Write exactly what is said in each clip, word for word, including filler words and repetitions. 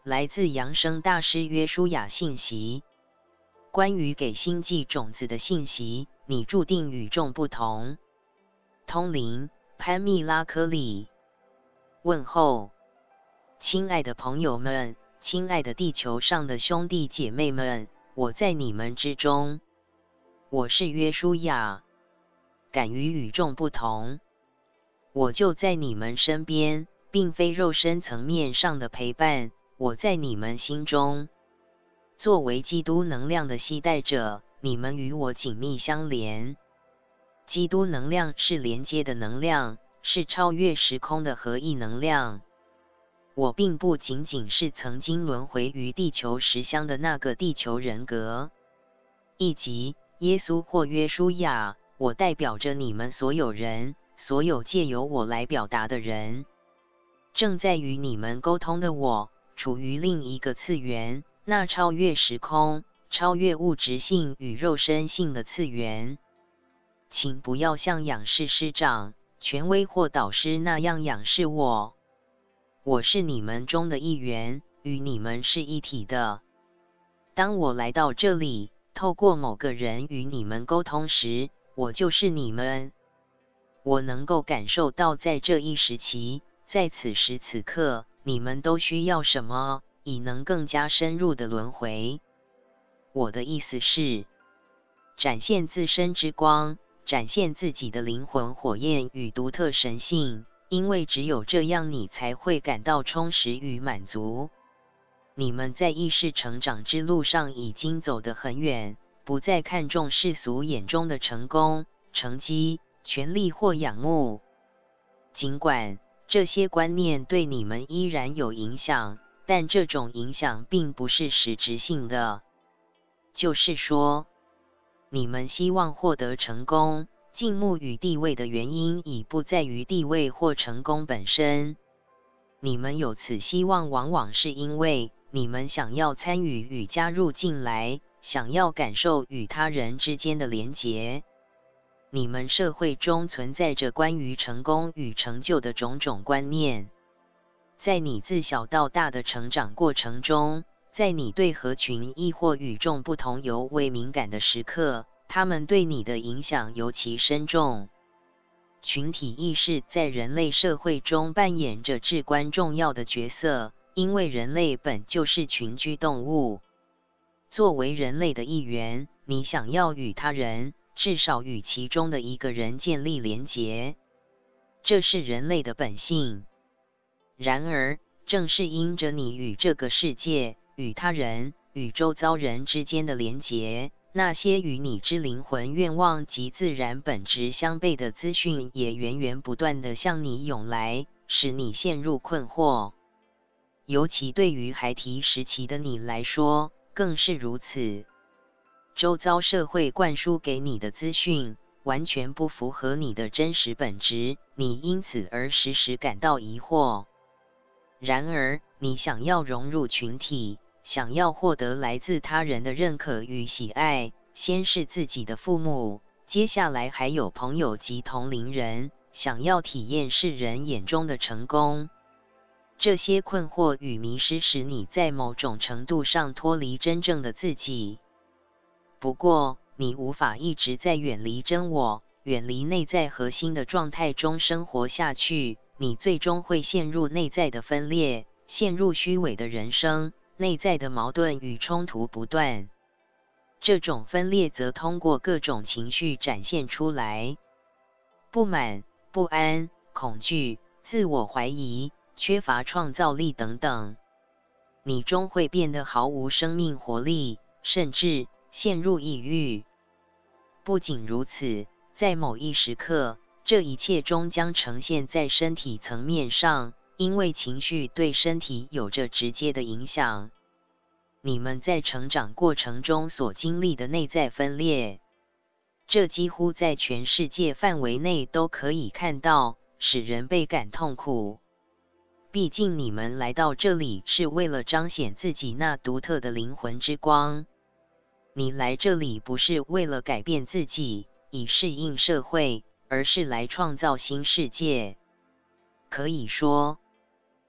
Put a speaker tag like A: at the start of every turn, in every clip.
A: 来自扬声大师约书亚信息。关于给星际种子的信息，你注定与众不同。通灵，潘蜜拉科里。问候，亲爱的朋友们，亲爱的地球上的兄弟姐妹们，我在你们之中。我是约书亚，敢于与众不同。我就在你们身边，并非肉身层面上的陪伴，我在你们心中。作为基督能量的携带者，你们与我紧密相连。基督能量是连接的能量，是超越时空的合一能量。我并不仅仅是曾经轮回于地球实相的那个地球人格，以及耶稣或约书亚，我代表着你们所有人，所有借由我来表达的人。正在与你们沟通的我，处于另一个次元，那超越时空、超越物质性与肉身性的次元。请不要像仰视师长、权威或导师那样仰视我。我是你们中的一员，与你们是一体的。当我来到这里，透过某个人与你们沟通时，我就是你们。我能够感受到在这一时期，在此时此刻，你们都需要什么，以能更加深入的轮回。我的意思是，展现自身之光，展现自己的灵魂火焰与独特神性，因为只有这样你才会感到充实与满足。你们在意识成长之路上已经走得很远，不再看重世俗眼中的成功、成绩、权力或仰慕。尽管这些观念对你们依然有影响，但这种影响并不是实质性的。就是说，你们希望获得成功、敬慕与地位的原因已不在于地位或成功本身。你们有此希望往往是因为你们想要参与与加入进来，想要感受与他人之间的连结。你们社会中存在着关于成功与成就的种种观念。在你自小到大的成长过程中，在你对合群亦或与众不同尤为敏感的时刻，他们对你的影响尤其深重。群体意识在人类社会中扮演着至关重要的角色，因为人类本就是群居动物。作为人类的一员，你想要与他人，至少与其中的一个人建立连结，这是人类的本性。然而，正是因着你与这个世界、与他人、与周遭人之间的连结，那些与你之灵魂愿望及自然本质相悖的资讯也源源不断地向你涌来，使你陷入困惑。尤其对于孩提时期的你来说，更是如此。周遭社会灌输给你的资讯，完全不符合你的真实本质，你因此而时时感到疑惑。然而，你想要融入群体，想要获得来自他人的认可与喜爱，先是自己的父母，接下来还有朋友及同龄人，想要体验世人眼中的成功。这些困惑与迷失使你在某种程度上脱离真正的自己。不过，你无法一直在远离真我、远离内在核心的状态中生活下去，你最终会陷入内在的分裂，陷入虚伪的人生，内在的矛盾与冲突不断。这种分裂则通过各种情绪展现出来：不满、不安、恐惧、自我怀疑、缺乏创造力等等。你终会变得毫无生命活力，甚至陷入抑郁。不仅如此，在某一时刻，这一切终将呈现在身体层面上，因为情绪对身体有着直接的影响。你们在成长过程中所经历的内在分裂，这几乎在全世界范围内都可以看到，使人倍感痛苦。毕竟你们来到这里是为了彰显自己那独特的灵魂之光。你来这里不是为了改变自己，以适应社会，而是来创造新世界。可以说，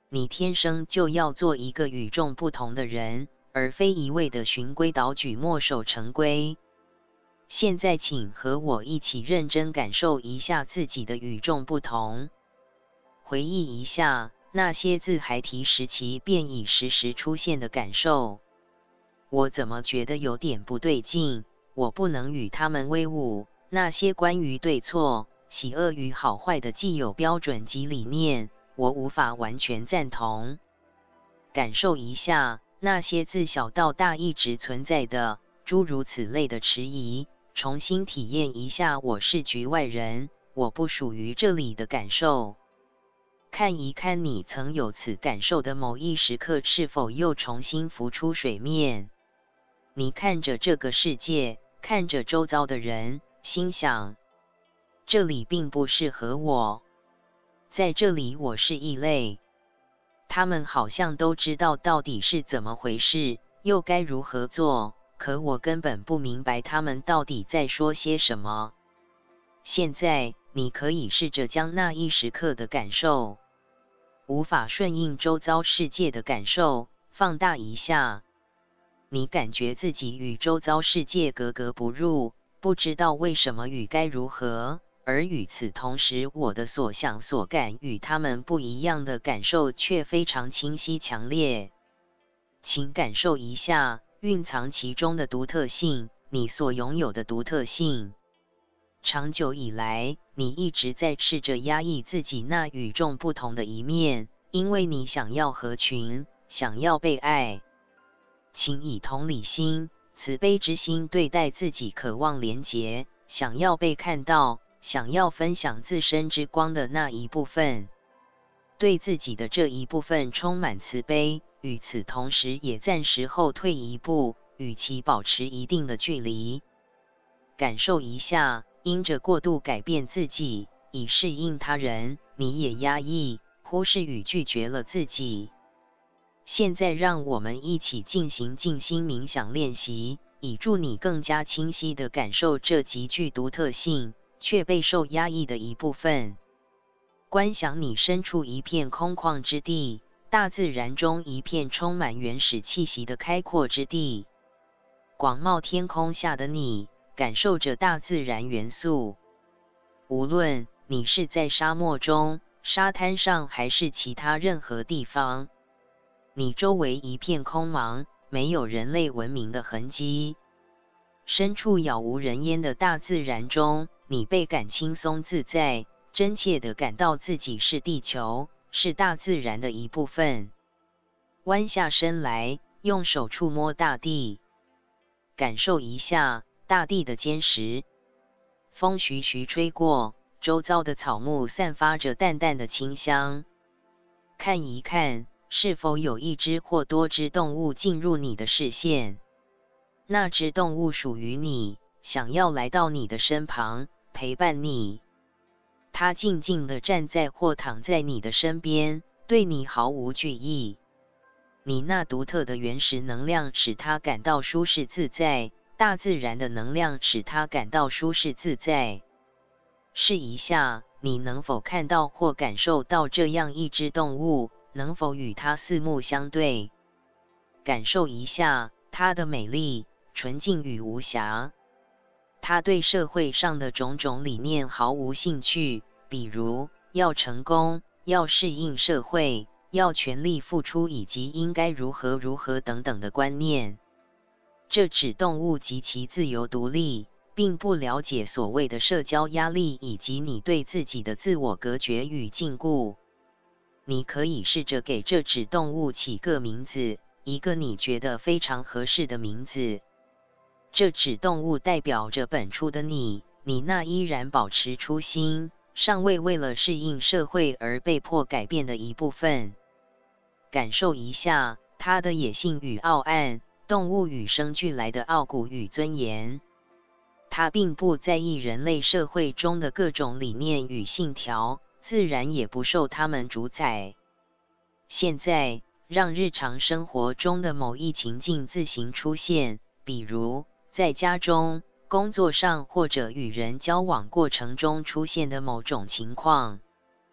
A: 你天生就要做一个与众不同的人，而非一味的循规蹈矩、墨守成规。现在请和我一起认真感受一下自己的与众不同，回忆一下那些自孩提时期便已时时出现的感受。我怎么觉得有点不对劲？我不能与他们为伍。那些关于对错、喜恶与好坏的既有标准及理念，我无法完全赞同。感受一下那些自小到大一直存在的诸如此类的迟疑，重新体验一下我是局外人，我不属于这里的感受。看一看你曾有此感受的某一时刻是否又重新浮出水面。你看着这个世界，看着周遭的人，心想，这里并不适合我，在这里我是异类。他们好像都知道到底是怎么回事，又该如何做，可我根本不明白他们到底在说些什么。现在，你可以试着将那一时刻的感受，无法顺应周遭世界的感受，放大一下。你感觉自己与周遭世界格格不入，不知道为什么与该如何，而与此同时，我的所想所感与他们不一样的感受却非常清晰强烈。请感受一下蕴藏其中的独特性，你所拥有的独特性。长久以来，你一直在试着压抑自己那与众不同的一面，因为你想要合群，想要被爱。请以同理心、慈悲之心对待自己渴望连结、想要被看到、想要分享自身之光的那一部分。对自己的这一部分充满慈悲，与此同时也暂时后退一步，与其保持一定的距离。感受一下，因着过度改变自己，以适应他人，你也压抑、忽视与拒绝了自己。现在让我们一起进行静心冥想练习，以助你更加清晰地感受这极具独特性，却备受压抑的一部分。观想你身处一片空旷之地，大自然中一片充满原始气息的开阔之地。广袤天空下的你，感受着大自然元素。无论你是在沙漠中、沙滩上还是其他任何地方，你周围一片空茫，没有人类文明的痕迹。身处杳无人烟的大自然中，你倍感轻松自在，真切地感到自己是地球，是大自然的一部分。弯下身来，用手触摸大地，感受一下大地的坚实。风徐徐吹过，周遭的草木散发着淡淡的清香。看一看，是否有一只或多只动物进入你的视线？那只动物属于你，想要来到你的身旁，陪伴你。它静静地站在或躺在你的身边，对你毫无惧意。你那独特的原始能量使它感到舒适自在，大自然的能量使它感到舒适自在。试一下，你能否看到或感受到这样一只动物？能否与它四目相对？感受一下它的美丽、纯净与无瑕。它对社会上的种种理念毫无兴趣，比如要成功、要适应社会、要全力付出以及应该如何如何等等的观念。这只动物极其自由独立，并不了解所谓的社交压力以及你对自己的自我隔绝与禁锢。你可以试着给这只动物起个名字，一个你觉得非常合适的名字。这只动物代表着本初的你，你那依然保持初心，尚未为了适应社会而被迫改变的一部分。感受一下它的野性与傲岸，动物与生俱来的傲骨与尊严。它并不在意人类社会中的各种理念与信条，自然也不受他们主宰。现在，让日常生活中的某一情境自行出现，比如在家中、工作上或者与人交往过程中出现的某种情况。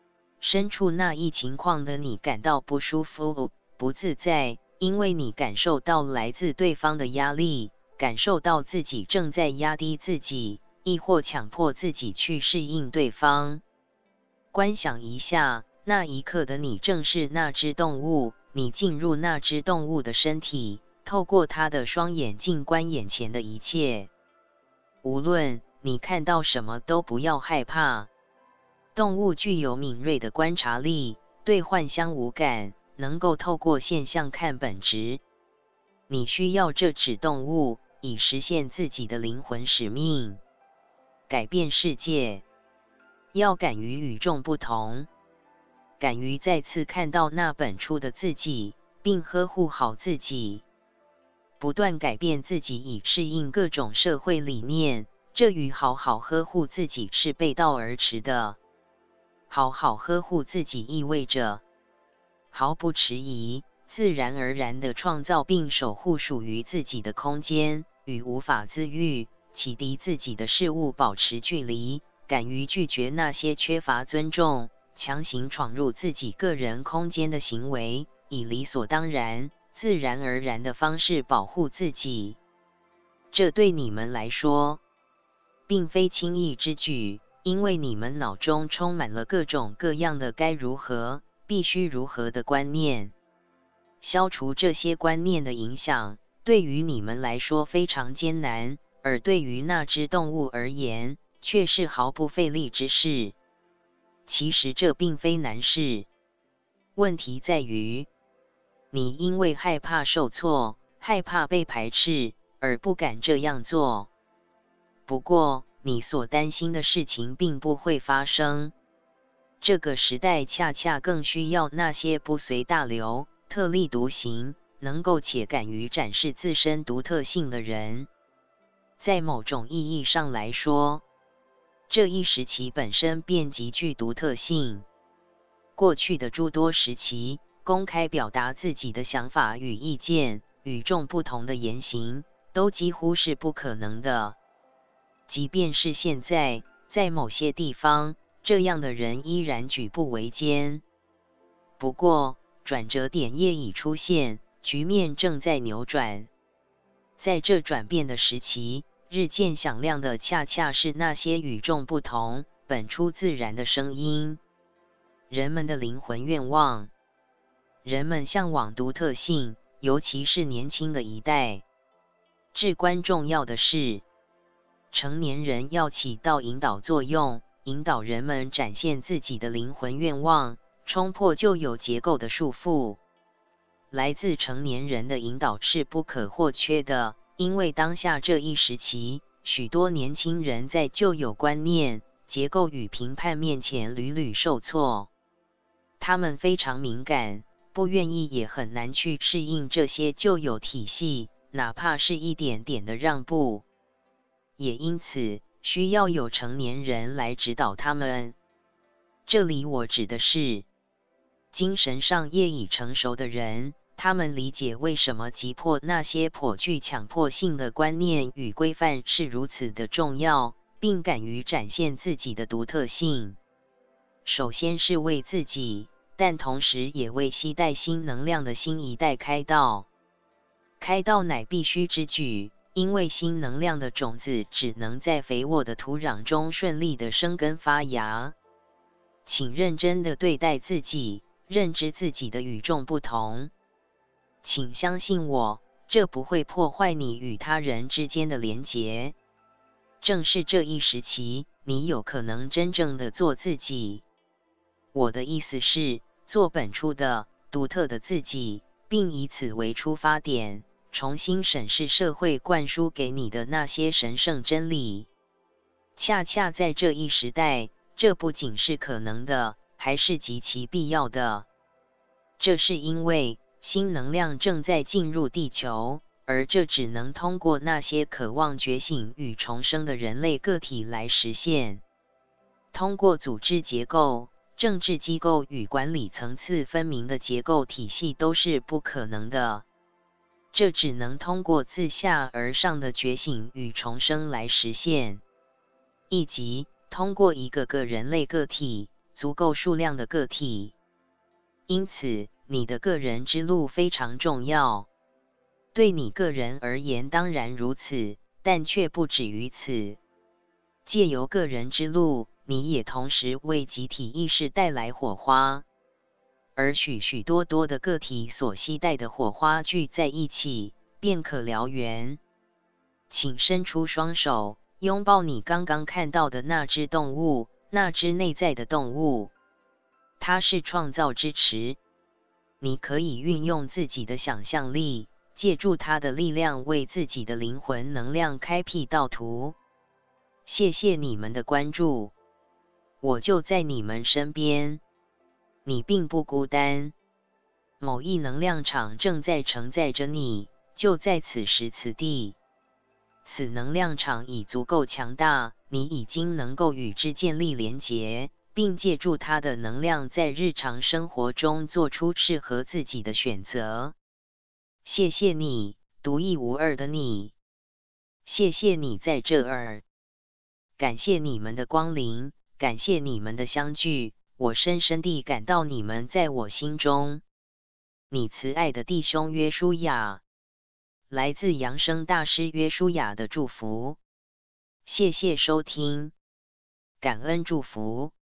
A: 身处那一情况的你感到不舒服、不自在，因为你感受到来自对方的压力，感受到自己正在压低自己，亦或强迫自己去适应对方。观想一下，那一刻的你正是那只动物，你进入那只动物的身体，透过它的双眼静观眼前的一切。无论你看到什么都不要害怕。动物具有敏锐的观察力，对幻相无感，能够透过现象看本质。你需要这只动物，以实现自己的灵魂使命，改变世界。要敢于与众不同，敢于再次看到那本初的自己，并呵护好自己，不断改变自己以适应各种社会理念，这与好好呵护自己是背道而驰的。好好呵护自己意味着毫不迟疑、自然而然地创造并守护属于自己的空间，与无法自愈、启迪自己的事物保持距离，敢于拒绝那些缺乏尊重、强行闯入自己个人空间的行为，以理所当然、自然而然的方式保护自己。这对你们来说，并非轻易之举。因为你们脑中充满了各种各样的该如何、必须如何的观念。消除这些观念的影响，对于你们来说非常艰难，而对于那只动物而言，却是毫不费力之事。其实这并非难事，问题在于，你因为害怕受挫、害怕被排斥，而不敢这样做。不过，你所担心的事情并不会发生。这个时代恰恰更需要那些不随大流、特立独行，能够且敢于展示自身独特性的人。在某种意义上来说，这一时期本身便极具独特性。过去的诸多时期，公开表达自己的想法与意见，与众不同的言行，都几乎是不可能的。即便是现在，在某些地方，这样的人依然举步维艰。不过，转折点业已出现，局面正在扭转。在这转变的时期，日渐响亮的恰恰是那些与众不同、本出自然的声音。人们的灵魂愿望，人们向往独特性，尤其是年轻的一代。至关重要的是，成年人要起到引导作用，引导人们展现自己的灵魂愿望，冲破旧有结构的束缚。来自成年人的引导是不可或缺的，因为当下这一时期，许多年轻人在旧有观念、结构与评判面前屡屡受挫。他们非常敏感，不愿意也很难去适应这些旧有体系，哪怕是一点点的让步。也因此，需要有成年人来指导他们。这里我指的是，精神上业已成熟的人，他们理解为什么击破那些颇具强迫性的观念与规范是如此的重要，并敢于展现自己的独特性。首先是为自己，但同时也为携带新能量的新一代开道。开道乃必须之举。因为新能量的种子只能在肥沃的土壤中顺利地生根发芽。请认真地对待自己，认知自己的与众不同。请相信我，这不会破坏你与他人之间的连结。正是这一时期，你有可能真正的做自己。我的意思是，做本初的、独特的自己，并以此为出发点。重新审视社会灌输给你的那些神圣真理。恰恰在这一时代，这不仅是可能的，还是极其必要的。这是因为新能量正在进入地球，而这只能通过那些渴望觉醒与重生的人类个体来实现。通过组织结构、政治机构与管理层次分明的结构体系都是不可能的。这只能通过自下而上的觉醒与重生来实现，以及通过一个个人类个体足够数量的个体。因此，你的个人之路非常重要。对你个人而言当然如此，但却不止于此。借由个人之路，你也同时为集体意识带来火花，而许许多多的个体所携带的火花聚在一起，便可燎原。请伸出双手，拥抱你刚刚看到的那只动物，那只内在的动物。它是创造之池，你可以运用自己的想象力，借助它的力量为自己的灵魂能量开辟道途。谢谢你们的关注，我就在你们身边，你并不孤单。某一能量场正在承载着你，就在此时此地。此能量场已足够强大，你已经能够与之建立连结，并借助它的能量在日常生活中做出适合自己的选择。谢谢你，独一无二的你。谢谢你在这儿。感谢你们的光临，感谢你们的相聚，我深深地感到你们在我心中。你慈爱的弟兄约书亚，来自扬声大师约书亚的祝福。谢谢收听，感恩祝福。